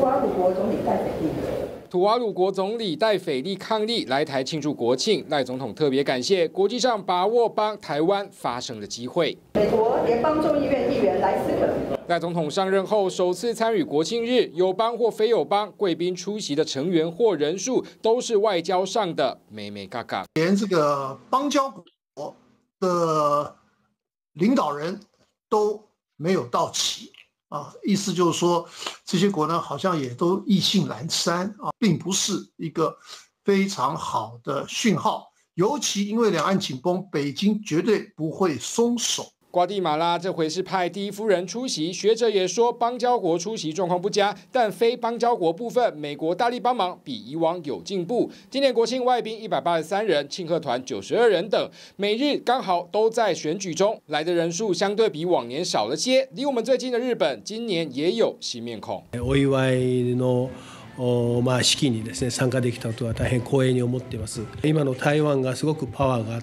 瓦鲁国总理戴斐利。 土瓦鲁国总理戴斐利伉俪来台庆祝国庆，赖总统特别感谢国际上把握帮台湾发声的机会。 美国联邦众议院议员莱斯可。 赖总统上任后首次参与国庆日，友邦或非友邦贵宾出席的成员或人数都是外交上的美美嘎嘎， 连这个邦交国的领导人都没有到齐。 意思就是说，这些国呢好像也都意兴阑珊啊，并不是一个非常好的讯号。尤其因为两岸紧绷，北京绝对不会松手。 瓜地马拉这回是派第一夫人出席，学者也说邦交国出席状况不佳，但非邦交国部分，美国大力帮忙，比以往有进步。今年国庆外宾183人，庆贺团92人等，美日刚好都在选举中，来的人数相对比往年少了些。离我们最近的日本，今年也有新面孔。 お祝いの式にですね参加できたことは大変光栄に思っています。今の台湾がすごくパワーがあって、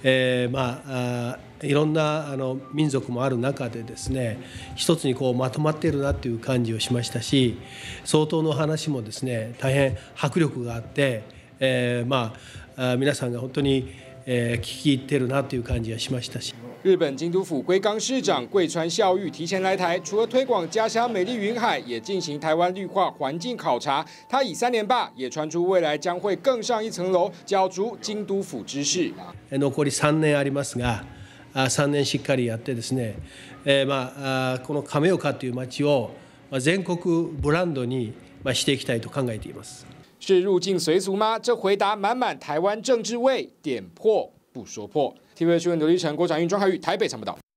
いろんな民族もある中でですね一つにこうまとまっているなという感じをしましたし、総統の話もですね大変迫力があって、皆さんが本当に聞き入っているなという感じがしましたし。 日本京都府龟冈市长桂川孝裕提前来台，除了推广家乡美丽云海，也进行台湾绿化环境考察。他以3连霸，也传出未来将会更上一層樓，角逐京都府知事。 残り3年ありますが、3年しっかりやってですね、この亀岡という町を全国ブランドにしていきたいと考えています。 是入境随俗吗？这回答满满台湾政治味，点破不说破。TVB 新闻刘立成、郭展运、庄海宇台北采报道。